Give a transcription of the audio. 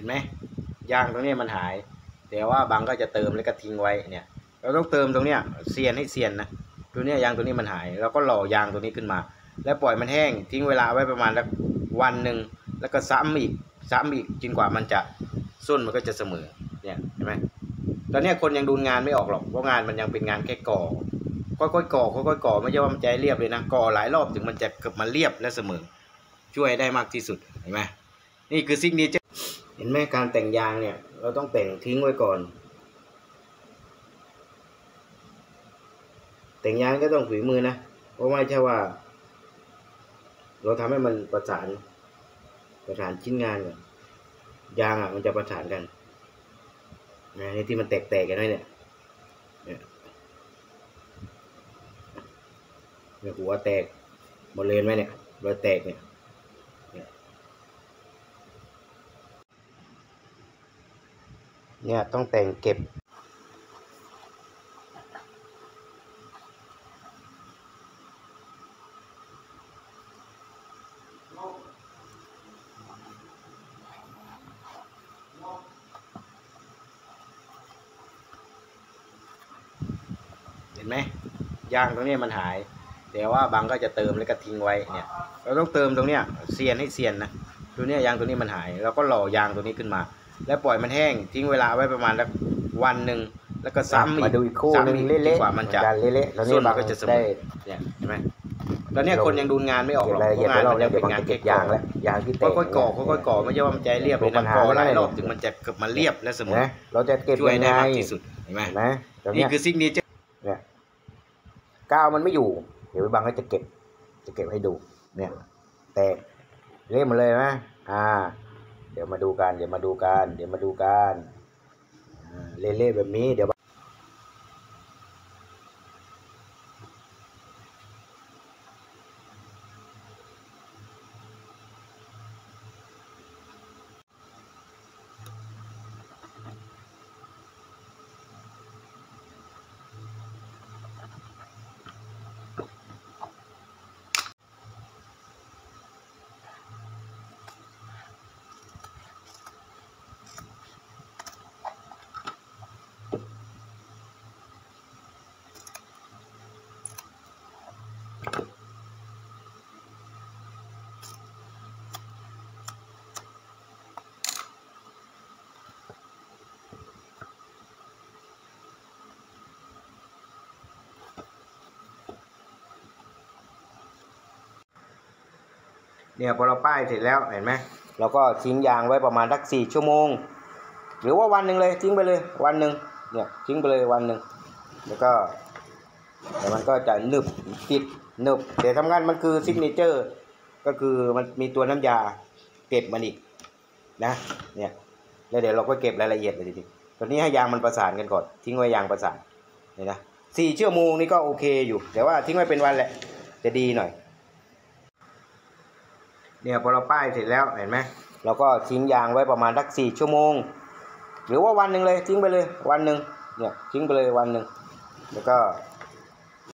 ห็นไหมยางตรงนี้มันหายแต่ว่าบางก็จะเติมแล้วก็ทิ้งไว้เนี่ยเราต้องเติมตรงเนี้ยเซียนให้เซียนนะตัวเนี้ยยางตัวนี้มันหายเราก็หล่อยางตัวนี้ขึ้นมาแล้วปล่อยมันแห้งทิ้งเวลาไว้ประมาณสักวันหนึ่งแล้วก็ซ้ำอีกจนกว่ามันจะส้นมันก็จะเสมอเนี่ยเห็นไหมตอนนี้คนยังดูงานไม่ออกหรอกเพราะงานมันยังเป็นงานแค่ก่อค่อยๆก่อค่อยๆก่อไม่ใช่ว่ามันจะเรียบเลยนะก่อหลายรอบถึงมันจะเกือบมาเรียบและเสมอช่วยได้มากที่สุดเห็นไหมนี่คือซิกเนเจอร์เห็นไหมการแต่งยางเนี่ยเราต้องแต่งทิ้งไว้ก่อนแต่งยางก็ต้องฝีมือนะเพราะไม่ใช่ว่าเราทำให้มันประสานชิ้นงานก่อนยางมันจะประสานกันนี่ที่มันแตกกันเนี่ยหัวแตกบริเวณไหมเนี่ยรอยแตกเนี่ยต้องแต่งเก็บเห็นไหมยางตรงนี้มันหายแต่ว่าบางก็จะเติมแล้วก็ทิ้งไว้เนี่ยเราต้องเติมตรงเนี้ยเซียนให้เซียนนะตัวเนี้ยยางตัวนี้มันหายเราก็หล่อยางตัวนี้ขึ้นมาแล้วปล่อยมันแห้งทิ้งเวลาไว้ประมาณสักวันหนึ่งแล้วก็ซ้ำมาดูอีกคู่นึงเละๆกว่ามันจะเละๆส้นมันก็จะเสมอเนี่ยเห็นไหมตอนนี้คนยังดูงานไม่ออกหรอกเพราะงานมันยังเป็นงานแค่ยางแล้วยางที่ค่อยๆก่อไม่ใช่ว่ามันจะเรียบเลยนะก่อหลายรอบถึงมันจะเกือบมาเรียบและเสมอเราจะเก็บช่วยได้มากที่สุดเห็นไหมนี่คือซิกเนเจอร์เนี่ยกาวมันไม่อยู่เดี๋ยวบางก็จะเก็บให้ดูเนี่ยแตกเละหมดเลยนะเดี๋ยวมาดูกันเละๆแบบนี้เดี๋ยวเนี่ยพอเราป้ายเสร็จแล้วเห็นไหมเราก็ทิ้งยางไว้ประมาณสัก4 ชั่วโมงหรือว่าวันหนึ่งเลยทิ้งไปเลยวันหนึ่งเนี่ยทิ้งไปเลยวันหนึ่งแล้วก็เดี๋ยวมันก็จะหนึบติดหนึบแต่ทำงานมันคือซิกเนเจอร์ก็คือมันมีตัวน้ำยาเก็บมันอีกนะเนี่ยแล้วเดี๋ยวเราก็เก็บรายละเอียดเลยทีตอนนี้ให้ยางมันประสานกันก่อนทิ้งไว้ยางประสานเนี่ยนะ4 ชั่วโมงนี่ก็โอเคอยู่แต่ว่าทิ้งไว้เป็นวันแหละจะดีหน่อยเนี่ยพอเราป้ายเสร็จแล้วเห็นไหมเราก็ทิ้งยางไว้ประมาณสัก4 ชั่วโมงหรือว่าวันหนึ่งเลยทิ้งไปเลยวันหนึ่งเนี่ยทิ้งไปเลยวันหนึ่งแล้วก็